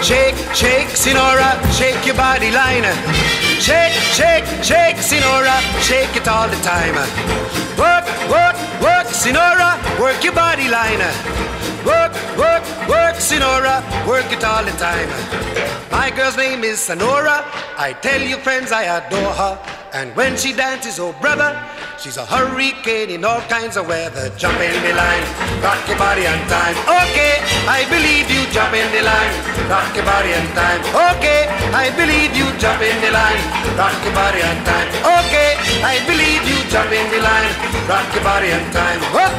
Shake, shake, Sinora, shake your body line. Shake, shake, shake, Sinora, shake it all the time. Work, work, work, Sinora, work your body line. Work, work, work, Sinora, work it all the time. My girl's name is Sonora. I tell you friends, I adore her. And when she dances, oh brother, she's a hurricane in all kinds of weather. Jump in the line, rock your body on time. Okay, I believe you, jump in the line, rock your body on time. Okay, I believe you, jump in the line, rock your body on time. Okay, I believe you, jump in the line, rock your body on time. Whoop.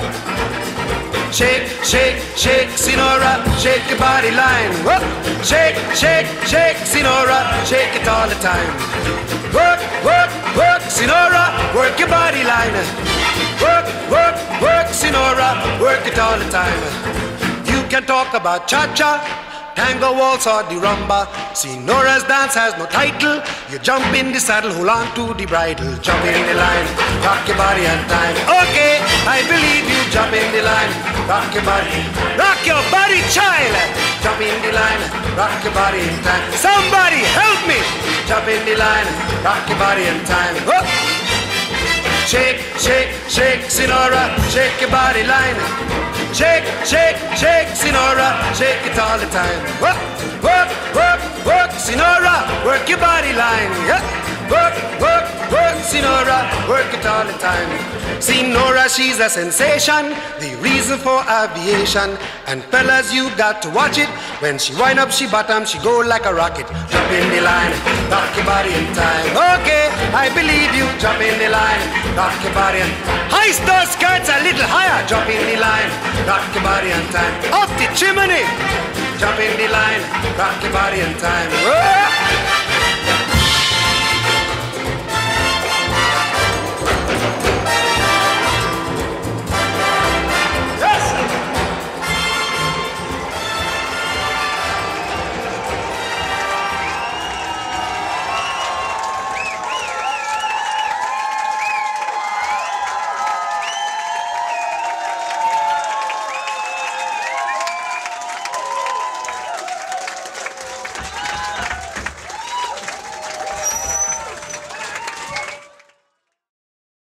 Shake, shake, shake, Sinora, shake your body line. Whoop. Shake, shake, shake, Sinora, shake it all the time. Work, work, work, Sinora, work your body line. Work, work, work, Sinora, work it all the time. You can talk about cha-cha, tango, waltz or the rumba. Sinora's dance has no title. You jump in the saddle, hold on to the bridle. Jump in the line, rock your body on time. Okay, I believe you, jump in the line, rock your body. Rock your body, child. Jump in the line, rock your body in time. Somebody help me. Jump in the line, rock your body in time. Whoop. Shake, shake, shake, Sinora, shake your body line. Shake, shake, shake, Sinora, shake it all the time. Work, work, work, work, Sinora, work your body line. Yeah. Work, work, work, Sinora, work it all the time. Sinora, she's a sensation, the reason for aviation. And fellas, you got to watch it. When she wind up, she bottom, she go like a rocket. Jump in the line, rock your body in time. Okay, I believe you, jump in the line, rock your body in time. Hoist those skirts a little higher, jump in the line, rock your body in time. Up the chimney, jump in the line, rock your body in time. Whoa!